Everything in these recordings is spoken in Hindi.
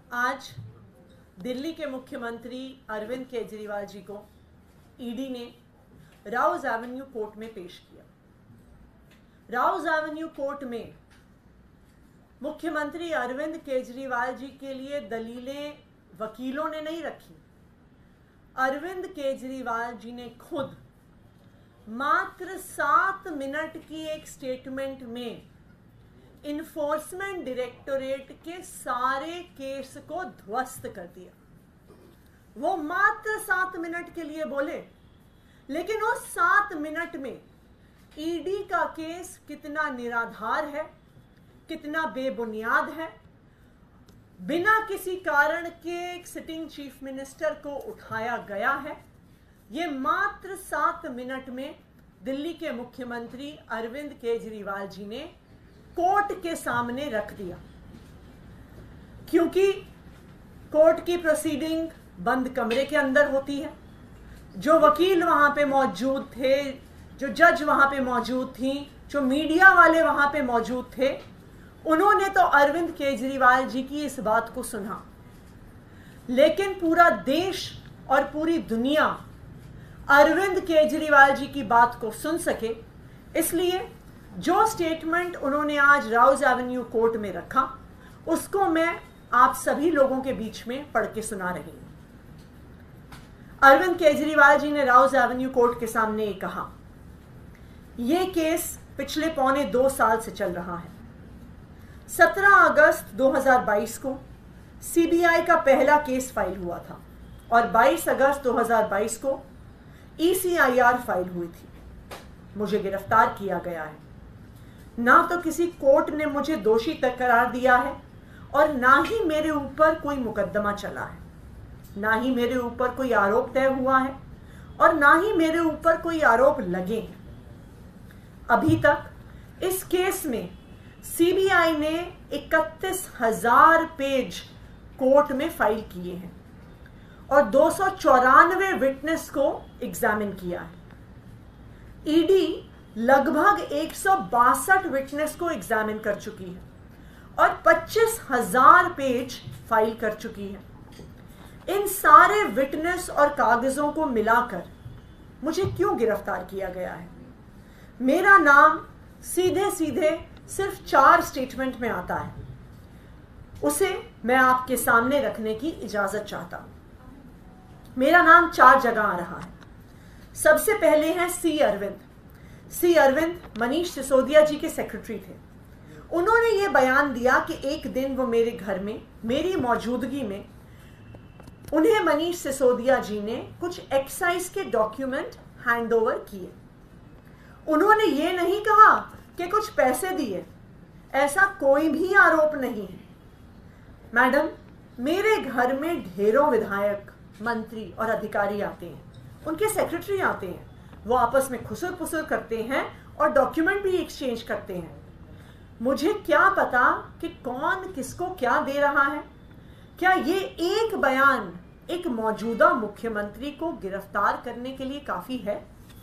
आज दिल्ली के मुख्यमंत्री अरविंद केजरीवाल जी को ईडी ने राउज एवेन्यू कोर्ट में पेश किया। राउज एवेन्यू कोर्ट में मुख्यमंत्री अरविंद केजरीवाल जी के लिए दलीलें वकीलों ने नहीं रखी। अरविंद केजरीवाल जी ने खुद मात्र 7 मिनट की एक स्टेटमेंट में इन्फोर्समेंट डायरेक्टोरेट के सारे केस को ध्वस्त कर दिया। वो मात्र 7 मिनट के लिए बोले, लेकिन उस 7 मिनट में ईडी का केस कितना निराधार है, कितना बेबुनियाद है, बिना किसी कारण के एक सिटिंग चीफ मिनिस्टर को उठाया गया है, ये मात्र 7 मिनट में दिल्ली के मुख्यमंत्री अरविंद केजरीवाल जी ने कोर्ट के सामने रख दिया। क्योंकि कोर्ट की प्रोसीडिंग बंद कमरे के अंदर होती है। जो वकील वहां पे मौजूद थे, जो जज वहां पे मौजूद थी, जो मीडिया वाले वहां पे मौजूद थे, उन्होंने तो अरविंद केजरीवाल जी की इस बात को सुना, लेकिन पूरा देश और पूरी दुनिया अरविंद केजरीवाल जी की बात को सुन सके, इसलिए जो स्टेटमेंट उन्होंने आज राउज एवेन्यू कोर्ट में रखा, उसको मैं आप सभी लोगों के बीच में पढ़ के सुना रही हूं। अरविंद केजरीवाल जी ने राउज एवेन्यू कोर्ट के सामने ये कहा, यह केस पिछले 1.25 साल से चल रहा है। 17 अगस्त 2022 को सीबीआई का पहला केस फाइल हुआ था और 22 अगस्त 2022 को ईसीआईआर फाइल हुई थी। मुझे गिरफ्तार किया गया है। ना तो किसी कोर्ट ने मुझे दोषी तक करार दिया है और ना ही मेरे ऊपर कोई मुकदमा चला है, ना ही मेरे ऊपर कोई आरोप तय हुआ है और ना ही मेरे ऊपर कोई आरोप लगे हैं। अभी तक इस केस में सीबीआई ने 31,000 पेज कोर्ट में फाइल किए हैं और 294 विटनेस को एग्जामिन किया है। ईडी लगभग 162 विटनेस को एग्जामिन कर चुकी है और 25,000 पेज फाइल कर चुकी है। इन सारे विटनेस और कागजों को मिलाकर मुझे क्यों गिरफ्तार किया गया है? मेरा नाम सीधे सीधे सिर्फ 4 स्टेटमेंट में आता है, उसे मैं आपके सामने रखने की इजाजत चाहता हूं। मेरा नाम 4 जगह आ रहा है। सबसे पहले हैं सी अरविंद मनीष सिसोदिया जी के सेक्रेटरी थे। उन्होंने ये बयान दिया कि एक दिन वो मेरे घर में मेरी मौजूदगी में उन्हें मनीष सिसोदिया जी ने कुछ एक्साइज के डॉक्यूमेंट हैंडओवर किए। उन्होंने ये नहीं कहा कि कुछ पैसे दिए, ऐसा कोई भी आरोप नहीं है। मैडम, मेरे घर में ढेरों विधायक, मंत्री और अधिकारी आते हैं, उनके सेक्रेटरी आते हैं, वो आपस में खुसर पुसर करते हैं और डॉक्यूमेंट भी एक्सचेंज करते हैं। मुझे क्या पता कि कौन किसको क्या दे रहा है? क्या ये एक बयान एक मौजूदा मुख्यमंत्री को गिरफ्तार करने के लिए काफी है?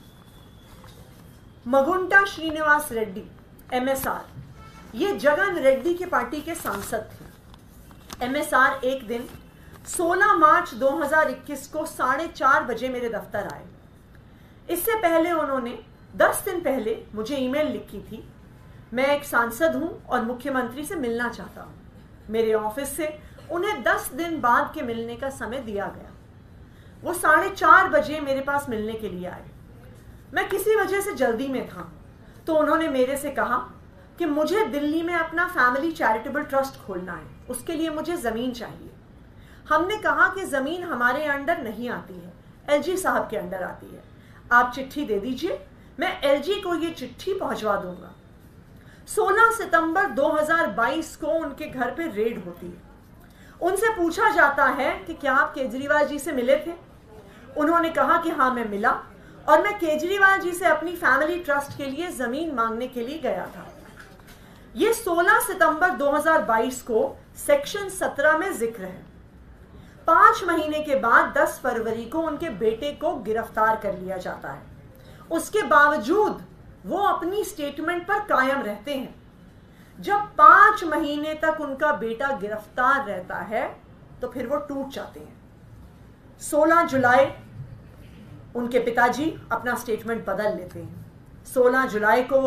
मगुंटा श्रीनिवास रेड्डी MSR, ये जगन रेड्डी की पार्टी के सांसद थे। MSR एक दिन 16 मार्च 2021 को 4:30 बजे मेरे दफ्तर आए। इससे पहले उन्होंने 10 दिन पहले मुझे ईमेल लिखी थी, मैं एक सांसद हूं और मुख्यमंत्री से मिलना चाहता हूं। मेरे ऑफिस से उन्हें 10 दिन बाद के मिलने का समय दिया गया। वो 4:30 बजे मेरे पास मिलने के लिए आए। मैं किसी वजह से जल्दी में था, तो उन्होंने मेरे से कहा कि मुझे दिल्ली में अपना फैमिली चैरिटेबल ट्रस्ट खोलना है, उसके लिए मुझे जमीन चाहिए। हमने कहा कि जमीन हमारे अंडर नहीं आती है, LG साहब के अंडर आती है। आप चिट्ठी दे दीजिए, मैं LG को ये चिट्ठी पहुंचवा दूंगा। 16 सितंबर 2022 को उनके घर पे रेड होती है। उनसे पूछा जाता है कि क्या आप केजरीवाल जी से मिले थे? उन्होंने कहा कि हाँ, मैं मिला और मैं केजरीवाल जी से अपनी फैमिली ट्रस्ट के लिए जमीन मांगने के लिए गया था। ये 16 सितंबर 2022 को सेक्शन 17 में जिक्र है। 5 महीने के बाद 10 फरवरी को उनके बेटे को गिरफ्तार कर लिया जाता है। उसके बावजूद वो अपनी स्टेटमेंट पर कायम रहते हैं। जब 5 महीने तक उनका बेटा गिरफ्तार रहता है, तो फिर वो टूट जाते हैं। 16 जुलाई उनके पिताजी अपना स्टेटमेंट बदल लेते हैं। 16 जुलाई को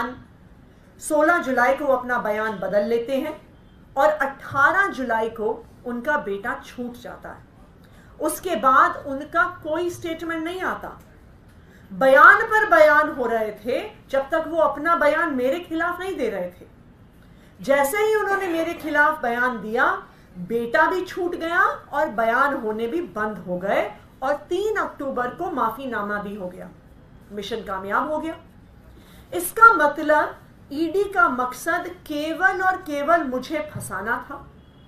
वो अपना बयान बदल लेते हैं और 18 जुलाई को उनका बेटा छूट जाता है। उसके बाद उनका कोई स्टेटमेंट नहीं आता। बयान पर बयान हो रहे थे जब तक वो अपना बयान मेरे खिलाफ नहीं दे रहे थे। जैसे ही उन्होंने मेरे खिलाफ बयान दिया, बेटा भी छूट गया और बयान होने भी बंद हो गए और 3 अक्टूबर को माफीनामा भी हो गया। मिशन कामयाब हो गया। इसका मतलब ईडी का मकसद केवल और केवल मुझे फंसाना था।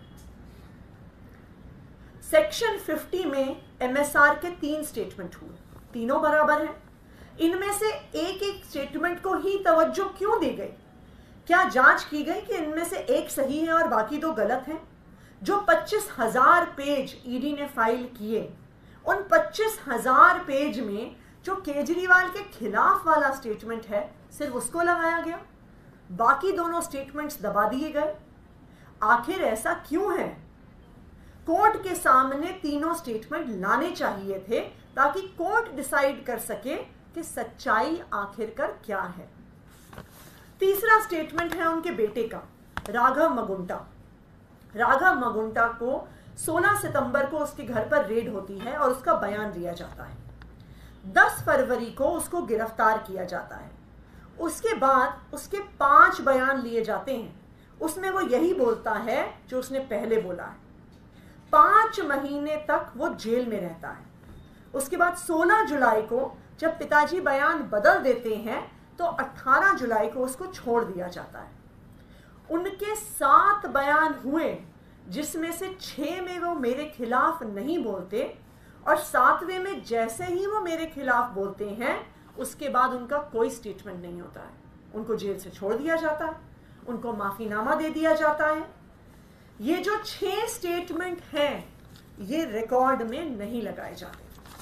सेक्शन 50 में एमएसआर के 3 स्टेटमेंट हुए, तीनों बराबर हैं। इनमें से एक एक स्टेटमेंट को ही तवज्जो क्यों दी गई? क्या जांच की गई कि इनमें से एक सही है और बाकी 2 गलत हैं? जो 25,000 पेज ईडी ने फाइल किए, उन 25,000 पेज में जो केजरीवाल के खिलाफ वाला स्टेटमेंट है सिर्फ उसको लगाया गया, बाकी दोनों स्टेटमेंट्स दबा दिए गए। आखिर ऐसा क्यों है? कोर्ट के सामने तीनों स्टेटमेंट लाने चाहिए थे ताकि कोर्ट डिसाइड कर सके कि सच्चाई आखिरकार क्या है। तीसरा स्टेटमेंट है उनके बेटे का, राघव मगुंटा। राघव मगुंटा को 16 सितंबर को उसके घर पर रेड होती है और उसका बयान लिया जाता है। 10 फरवरी को उसको गिरफ्तार किया जाता है। उसके बाद उसके 5 बयान लिए जाते हैं। उसमें वो यही बोलता है जो उसने पहले बोला है। 5 महीने तक वो जेल में रहता है। उसके बाद 16 जुलाई को जब पिताजी बयान बदल देते हैं तो 18 जुलाई को उसको छोड़ दिया जाता है। उनके 7 बयान हुए जिसमें से 6 में वो मेरे खिलाफ नहीं बोलते और 7वें में जैसे ही वो मेरे खिलाफ बोलते हैं उसके बाद उनका कोई स्टेटमेंट नहीं होता है। उनको जेल से छोड़ दिया जाता है, उनको माफीनामा दे दिया जाता है। ये जो 6 स्टेटमेंट हैं ये रिकॉर्ड में नहीं लगाए जाते।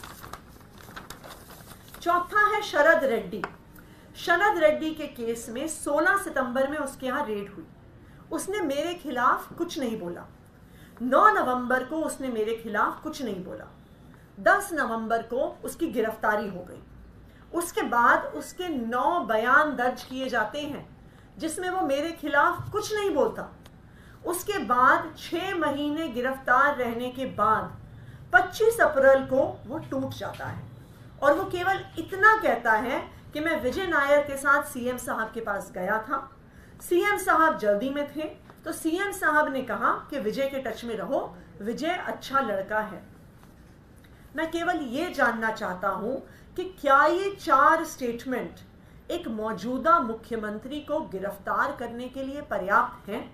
चौथा है शरद रेड्डी। शरद रेड्डी के केस में 16 सितंबर में उसके यहां रेड हुई। उसने मेरे खिलाफ कुछ नहीं बोला। 9 नवंबर को उसने मेरे खिलाफ कुछ नहीं बोला। 10 नवंबर को उसकी गिरफ्तारी हो गई। उसके बाद उसके 9 बयान दर्ज किए जाते हैं जिसमें वो मेरे खिलाफ कुछ नहीं बोलता। उसके बाद 6 महीने गिरफ्तार रहने के बाद 25 अप्रैल को वो टूट जाता है और वो केवल इतना कहता है कि मैं विजय नायर के साथ सीएम साहब के पास गया था। सीएम साहब जल्दी में थे तो सीएम साहब ने कहा कि विजय के टच में रहो, विजय अच्छा लड़का है। मैं केवल ये जानना चाहता हूं कि क्या ये 4 स्टेटमेंट एक मौजूदा मुख्यमंत्री को गिरफ्तार करने के लिए पर्याप्त हैं?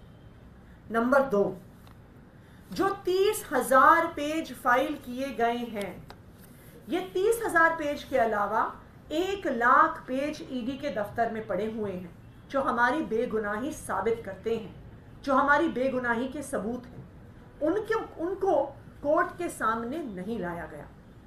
नंबर 2, जो 30,000 पेज फाइल किए गए हैं, ये 30,000 पेज के अलावा 1 लाख पेज ईडी के दफ्तर में पड़े हुए हैं जो हमारी बेगुनाही साबित करते हैं, जो हमारी बेगुनाही के सबूत हैं। उनको कोर्ट के सामने नहीं लाया गया।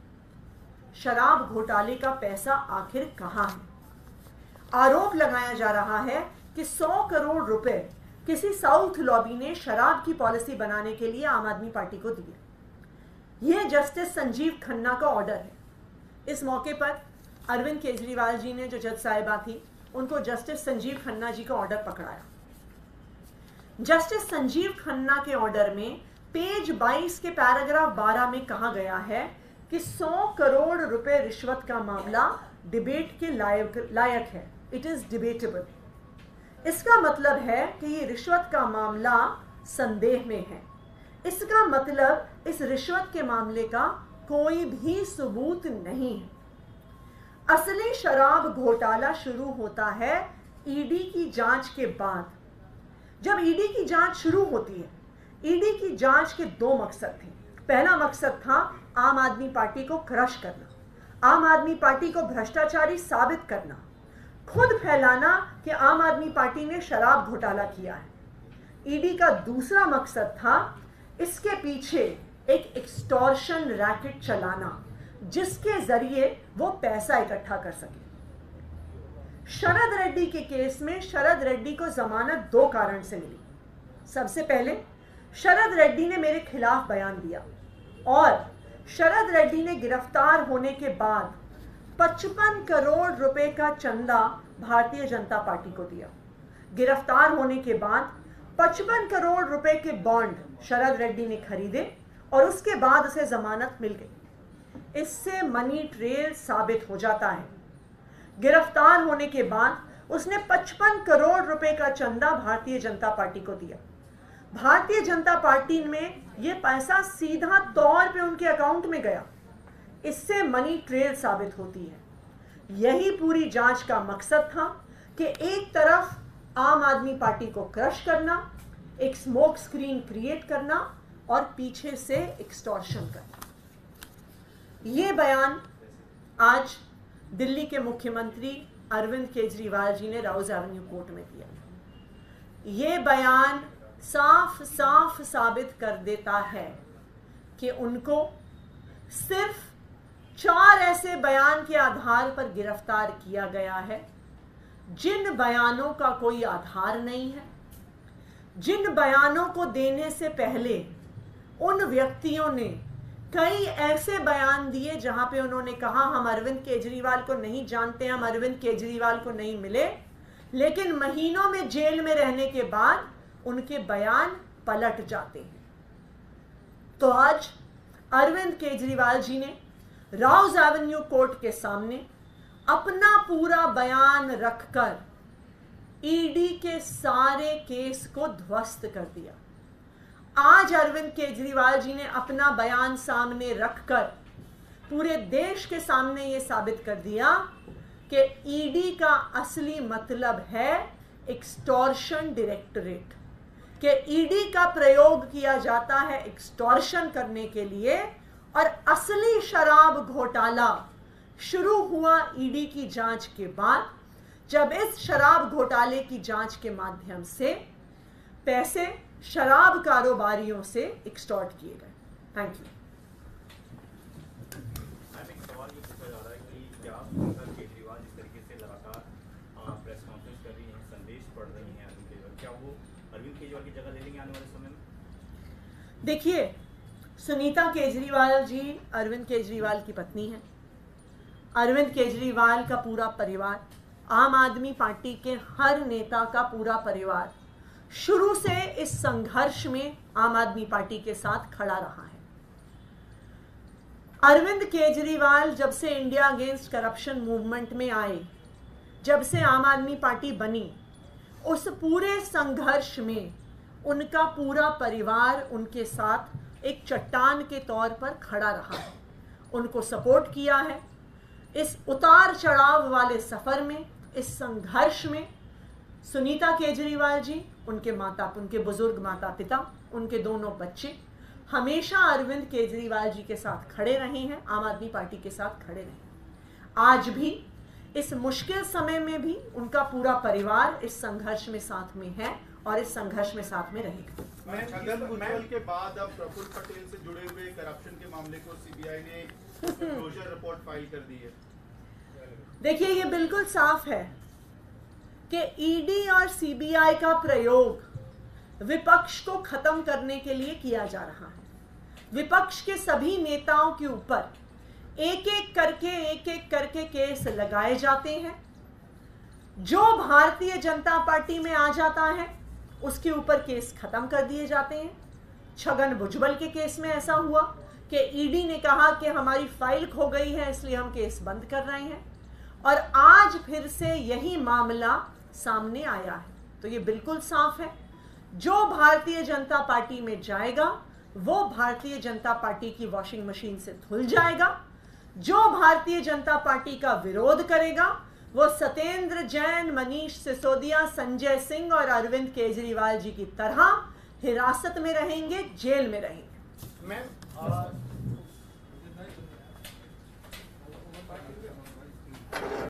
शराब घोटाले का पैसा आखिर कहां है? आरोप लगाया जा रहा है कि 100 करोड़ रुपए किसी साउथ लॉबी ने शराब की पॉलिसी बनाने के लिए आम आदमी पार्टी को दिए। यह जस्टिस संजीव खन्ना का ऑर्डर है। इस मौके पर अरविंद केजरीवाल जी ने, जो जज साहिबा थी, उनको जस्टिस संजीव खन्ना जी का ऑर्डर पकड़ाया। जस्टिस संजीव खन्ना के ऑर्डर में पेज 22 के पैराग्राफ 12 में कहा गया है कि 100 करोड़ रुपए रिश्वत का मामला डिबेट के लायक है। It is debatable. इसका मतलब है कि ये रिश्वत का मामला संदेह में है। इसका मतलब इस रिश्वत के मामले का कोई भी सबूत नहीं है। असली शराब घोटाला शुरू होता है ईडी की जांच के बाद। जब ईडी की जांच शुरू होती है, ईडी की जांच के 2 मकसद थे। पहला मकसद था आम आदमी पार्टी को क्रश करना, आम आदमी पार्टी को भ्रष्टाचारी साबित करना, खुद फैलाना कि आम आदमी पार्टी ने शराब घोटाला किया है। ईडी का दूसरा मकसद था इसके पीछे एक एक्सटॉर्शन रैकेट चलाना जिसके जरिए वो पैसा इकट्ठा कर सके। शरद रेड्डी के केस में शरद रेड्डी को जमानत 2 कारण से मिली। सबसे पहले, शरद रेड्डी ने मेरे खिलाफ बयान दिया और शरद रेड्डी ने गिरफ्तार होने के बाद 55 करोड़ रुपए का चंदा भारतीय जनता पार्टी को दिया। गिरफ्तार होने के बाद 55 करोड़ रुपए के बॉन्ड शरद रेड्डी ने खरीदे और उसके बाद उसे जमानत मिल गई। इससे मनी ट्रेल साबित हो जाता है। गिरफ्तार होने के बाद उसने 55 करोड़ रुपए का चंदा भारतीय जनता पार्टी को दिया। भारतीय जनता पार्टी में यह पैसा सीधा तौर पे उनके अकाउंट में गया। इससे मनी ट्रेल साबित होती है। यही पूरी जांच का मकसद था कि एक तरफ आम आदमी पार्टी को क्रश करना, एक स्मोक स्क्रीन क्रिएट करना और पीछे से एक्सटॉर्शन करना। ये बयान आज दिल्ली के मुख्यमंत्री अरविंद केजरीवाल जी ने राउज एवेन्यू कोर्ट में दिया। ये बयान साफ साफ साबित कर देता है कि उनको सिर्फ 4 ऐसे बयान के आधार पर गिरफ्तार किया गया है जिन बयानों का कोई आधार नहीं है, जिन बयानों को देने से पहले उन व्यक्तियों ने कई ऐसे बयान दिए जहां पे उन्होंने कहा हम अरविंद केजरीवाल को नहीं जानते, हम अरविंद केजरीवाल को नहीं मिले, लेकिन महीनों में जेल में रहने के बाद उनके बयान पलट जाते हैं। तो आज अरविंद केजरीवाल जी ने राउज एवेन्यू कोर्ट के सामने अपना पूरा बयान रखकर ईडी के सारे केस को ध्वस्त कर दिया। आज अरविंद केजरीवाल जी ने अपना बयान सामने रखकर पूरे देश के सामने यह साबित कर दिया कि ईडी का असली मतलब है एक्सटॉर्शन डायरेक्टरेट, कि ईडी का प्रयोग किया जाता है एक्सटॉर्शन करने के लिए। और असली शराब घोटाला शुरू हुआ ईडी की जांच के बाद, जब इस शराब घोटाले की जांच के माध्यम से पैसे शराब कारोबारियों से एक्सटॉर्ट किए गए। Thank you. सवाल ये पूछा जा रहा है कि क्या केजरीवाल जिस तरीके से लगातार प्रेस कॉन्फ्रेंस कर रही हैं, संदेश पढ़ रही हैं अरविंद केजरीवाल, क्या वो अरविंद केजरीवाल की जगह ले लेंगे आने वाले समय में? देखिए, सुनीता केजरीवाल जी अरविंद केजरीवाल की पत्नी हैं। अरविंद केजरीवाल का पूरा परिवार, आम आदमी पार्टी के हर नेता का पूरा परिवार शुरू से इस संघर्ष में आम आदमी पार्टी के साथ खड़ा रहा है। अरविंद केजरीवाल जब से इंडिया अगेंस्ट करप्शन मूवमेंट में आए, जब से आम आदमी पार्टी बनी, उस पूरे संघर्ष में उनका पूरा परिवार उनके साथ एक चट्टान के तौर पर खड़ा रहा है, उनको सपोर्ट किया है। इस उतार चढ़ाव वाले सफर में, इस संघर्ष में सुनीता केजरीवाल जी, उनके बुजुर्ग माता पिता, उनके दोनों बच्चे हमेशा अरविंद केजरीवाल जी के साथ खड़े रहे हैं, आम आदमी पार्टी के साथ खड़े रहे। आज भी इस मुश्किल समय में भी उनका पूरा परिवार इस संघर्ष में साथ में है और इस संघर्ष में साथ में रहेगा। छगन भुजबल के बाद अब प्रफुल्ल पटेल से जुड़े हुए करप्शन के मामले को सीबीआई ने क्लोजर रिपोर्ट फाइल कर दी है। देखिए, ये बिल्कुल साफ है कि ईडी और सीबीआई का प्रयोग विपक्ष को खत्म करने के लिए किया जा रहा है। विपक्ष के सभी नेताओं के ऊपर एक एक करके केस लगाए जाते हैं। जो भारतीय जनता पार्टी में आ जाता है उसके ऊपर केस खत्म कर दिए जाते हैं। छगन भुजबल के केस में ऐसा हुआ कि ईडी ने कहा कि हमारी फाइल खो गई है, इसलिए हम केस बंद कर रहे हैं, और आज फिर से यही मामला सामने आया है। तो ये बिल्कुल साफ है, जो भारतीय जनता पार्टी में जाएगा वो भारतीय जनता पार्टी की वॉशिंग मशीन से धुल जाएगा। जो भारतीय जनता पार्टी का विरोध करेगा वो सत्येंद्र जैन, मनीष सिसोदिया, संजय सिंह और अरविंद केजरीवाल जी की तरह हिरासत में रहेंगे, जेल में रहेंगे। मैं